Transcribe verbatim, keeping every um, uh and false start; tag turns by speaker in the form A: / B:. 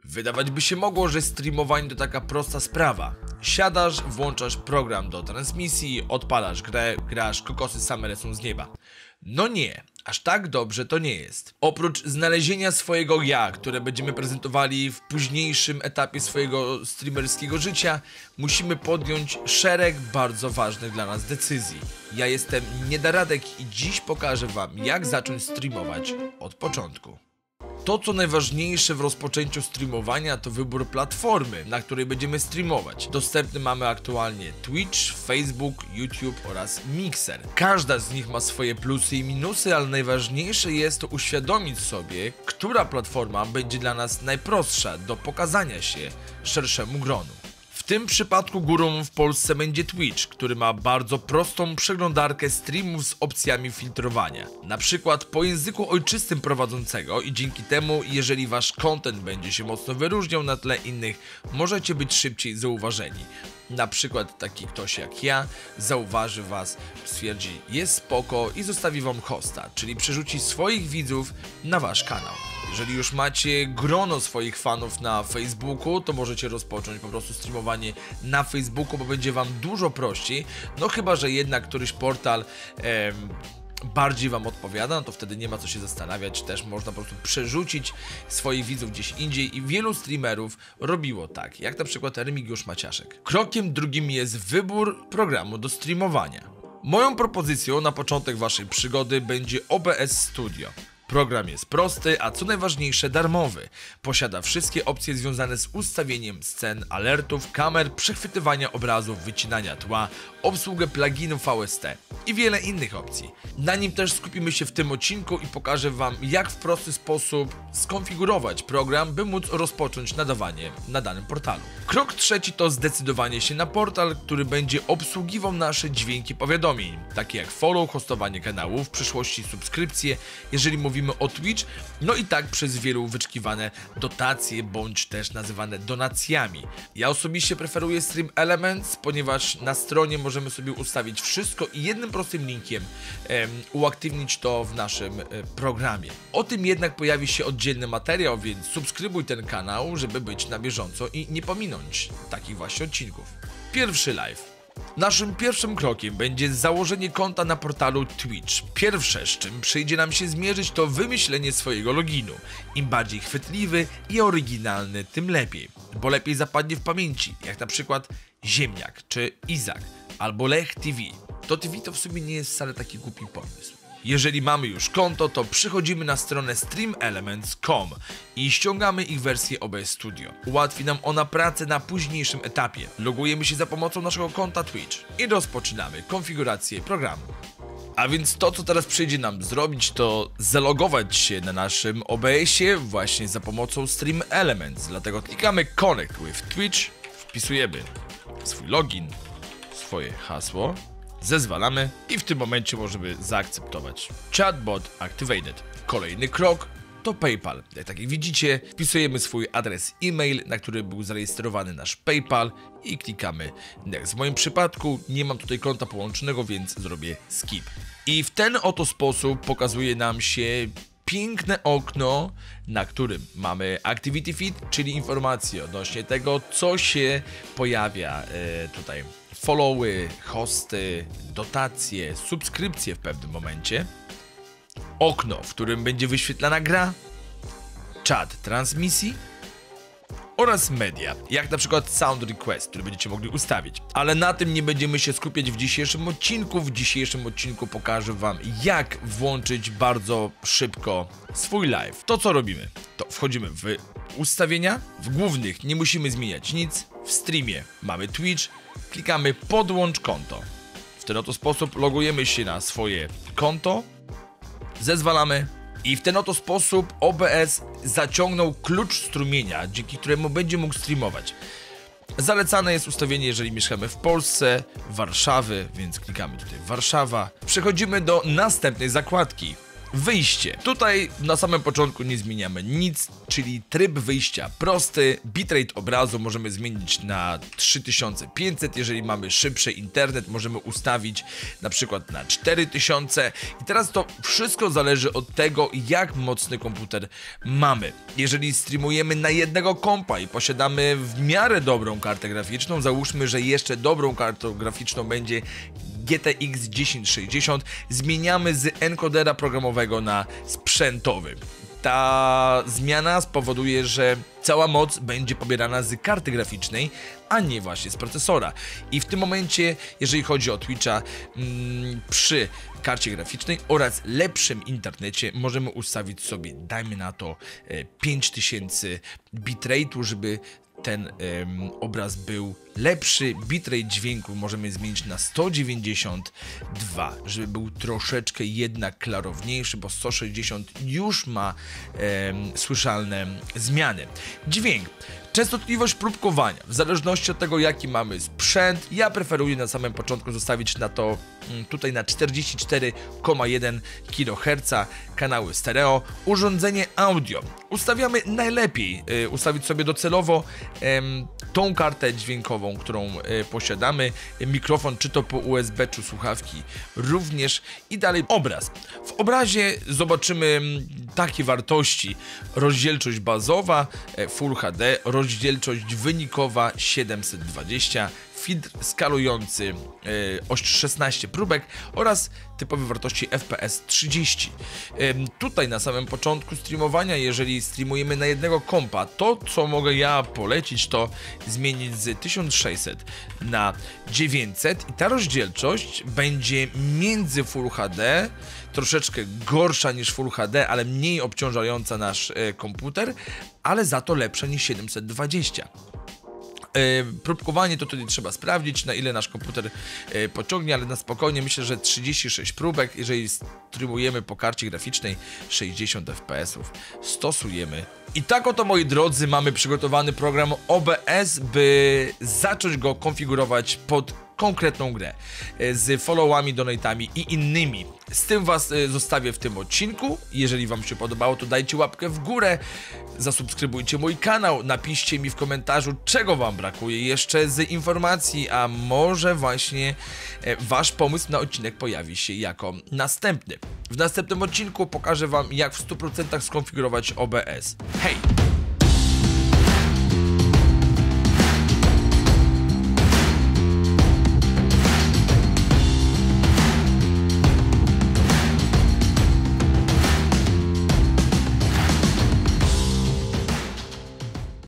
A: Wydawać by się mogło, że streamowanie to taka prosta sprawa. Siadasz, włączasz program do transmisji, odpalasz grę, grasz, kokosy same lecą z nieba. No nie, aż tak dobrze to nie jest. Oprócz znalezienia swojego ja, które będziemy prezentowali w późniejszym etapie swojego streamerskiego życia, musimy podjąć szereg bardzo ważnych dla nas decyzji. Ja jestem Niedaradek i dziś pokażę wam, jak zacząć streamować od początku. To, co najważniejsze w rozpoczęciu streamowania, to wybór platformy, na której będziemy streamować. Dostępny mamy aktualnie Twitch, Facebook, YouTube oraz Mixer. Każda z nich ma swoje plusy i minusy, ale najważniejsze jest to uświadomić sobie, która platforma będzie dla nas najprostsza do pokazania się szerszemu gronu. W tym przypadku górą w Polsce będzie Twitch, który ma bardzo prostą przeglądarkę streamów z opcjami filtrowania. Na przykład po języku ojczystym prowadzącego i dzięki temu, jeżeli wasz content będzie się mocno wyróżniał na tle innych, możecie być szybciej zauważeni. Na przykład taki ktoś jak ja zauważy was, stwierdzi jest spoko i zostawi wam hosta, czyli przerzuci swoich widzów na wasz kanał. Jeżeli już macie grono swoich fanów na Facebooku, to możecie rozpocząć po prostu streamowanie na Facebooku, bo będzie wam dużo prościej. No chyba że jednak któryś portal em, bardziej wam odpowiada, no to wtedy nie ma co się zastanawiać, też można po prostu przerzucić swoich widzów gdzieś indziej i wielu streamerów robiło tak, jak na przykład Remigiusz Maciaszek. Krokiem drugim jest wybór programu do streamowania. Moją propozycją na początek waszej przygody będzie O B S Studio. Program jest prosty, a co najważniejsze darmowy. Posiada wszystkie opcje związane z ustawieniem scen, alertów, kamer, przechwytywania obrazów, wycinania tła, obsługę pluginów V S T i wiele innych opcji. Na nim też skupimy się w tym odcinku i pokażę wam, jak w prosty sposób skonfigurować program, by móc rozpocząć nadawanie na danym portalu. Krok trzeci to zdecydowanie się na portal, który będzie obsługiwał nasze dźwięki powiadomień, takie jak follow, hostowanie kanałów, w przyszłości subskrypcje, jeżeli mówimy o Twitch, no i tak przez wielu wyczekiwane dotacje, bądź też nazywane donacjami. Ja osobiście preferuję Stream Elements, ponieważ na stronie możemy sobie ustawić wszystko i jednym prostym linkiem em, uaktywnić to w naszym e, programie. O tym jednak pojawi się oddzielny materiał, więc subskrybuj ten kanał, żeby być na bieżąco i nie pominąć takich właśnie odcinków. Pierwszy live. Naszym pierwszym krokiem będzie założenie konta na portalu Twitch. Pierwsze, z czym przyjdzie nam się zmierzyć, to wymyślenie swojego loginu. Im bardziej chwytliwy i oryginalny, tym lepiej, bo lepiej zapadnie w pamięci, jak na przykład Ziemniak czy Izak albo Lech T V. To T V to w sumie nie jest wcale taki głupi pomysł. Jeżeli mamy już konto, to przychodzimy na stronę stream elements kropka com i ściągamy ich wersję O B S Studio. Ułatwi nam ona pracę na późniejszym etapie. Logujemy się za pomocą naszego konta Twitch i rozpoczynamy konfigurację programu. A więc to, co teraz przyjdzie nam zrobić, to zalogować się na naszym O B S-ie właśnie za pomocą Stream Elements. Dlatego klikamy Connect with Twitch, wpisujemy swój login, swoje hasło, zezwalamy i w tym momencie możemy zaakceptować. Chatbot activated. Kolejny krok to PayPal. Jak tak jak widzicie, wpisujemy swój adres e-mail, na który był zarejestrowany nasz PayPal i klikamy Next. W moim przypadku nie mam tutaj konta połączonego, więc zrobię skip. I w ten oto sposób pokazuje nam się piękne okno, na którym mamy Activity Feed, czyli informacje odnośnie tego, co się pojawia e, tutaj. Followy, hosty, dotacje, subskrypcje w pewnym momencie. Okno, w którym będzie wyświetlana gra, czat transmisji oraz media, jak na przykład Sound Request, który będziecie mogli ustawić. Ale na tym nie będziemy się skupiać w dzisiejszym odcinku. W dzisiejszym odcinku pokażę wam, jak włączyć bardzo szybko swój live. To co robimy? To wchodzimy w ustawienia, w głównych nie musimy zmieniać nic, w streamie mamy Twitch, klikamy podłącz konto. W ten oto sposób logujemy się na swoje konto, zezwalamy i w ten oto sposób O B S zaciągnął klucz strumienia, dzięki któremu będzie mógł streamować. Zalecane jest ustawienie, jeżeli mieszkamy w Polsce, Warszawy, więc klikamy tutaj Warszawa. Przechodzimy do następnej zakładki. Wyjście. Tutaj na samym początku nie zmieniamy nic, czyli tryb wyjścia prosty. Bitrate obrazu możemy zmienić na trzy tysiące pięćset, jeżeli mamy szybszy internet możemy ustawić na przykład na cztery tysiące i teraz to wszystko zależy od tego, jak mocny komputer mamy. Jeżeli streamujemy na jednego kompa i posiadamy w miarę dobrą kartę graficzną, załóżmy, że jeszcze dobrą kartą graficzną będzie G T X tysiąc sześćdziesiąt, zmieniamy z encodera programowego na sprzętowy. Ta zmiana spowoduje, że cała moc będzie pobierana z karty graficznej, a nie właśnie z procesora. I w tym momencie, jeżeli chodzi o Twitcha, mm, przy karcie graficznej oraz lepszym internecie możemy ustawić sobie, dajmy na to, pięć tysięcy bitrate'u, żeby ten ym, obraz był lepszy. Bitrate dźwięku możemy zmienić na sto dziewięćdziesiąt dwa, żeby był troszeczkę jednak klarowniejszy, bo sto sześćdziesiąt już ma ym, słyszalne zmiany. Dźwięk. Częstotliwość próbkowania, w zależności od tego, jaki mamy sprzęt, ja preferuję na samym początku zostawić na to tutaj na czterdzieści cztery przecinek jeden kiloherca, kanały stereo. Urządzenie audio. Ustawiamy najlepiej, y, ustawić sobie docelowo y, tą kartę dźwiękową, którą y, posiadamy, mikrofon czy to po U S B czy słuchawki również i dalej obraz. W obrazie zobaczymy takie wartości: rozdzielczość bazowa Full H D, rozdzielczość wynikowa siedemset dwadzieścia, filtr skalujący yy, oś szesnaście próbek oraz typowe wartości F P S trzydzieści. Yy, tutaj na samym początku streamowania, jeżeli streamujemy na jednego kompa, to co mogę ja polecić, to zmienić z tysiąc sześćset na dziewięćset i ta rozdzielczość będzie między Full H D, troszeczkę gorsza niż Full H D, ale mniej obciążająca nasz yy, komputer, ale za to lepsza niż siedemset dwadzieścia. Yy, próbkowanie to tutaj trzeba sprawdzić, na ile nasz komputer yy, pociągnie, ale na spokojnie myślę, że trzydzieści sześć próbek, jeżeli streamujemy po karcie graficznej sześćdziesiąt F P S ów, stosujemy. I tak oto, moi drodzy, mamy przygotowany program O B S, by zacząć go konfigurować pod konkretną grę, z followami, donatami i innymi. Z tym was zostawię w tym odcinku. Jeżeli wam się podobało, to dajcie łapkę w górę, zasubskrybujcie mój kanał, napiszcie mi w komentarzu, czego wam brakuje jeszcze z informacji, a może właśnie wasz pomysł na odcinek pojawi się jako następny. W następnym odcinku pokażę wam, jak w stu procentach skonfigurować O B S. Hej!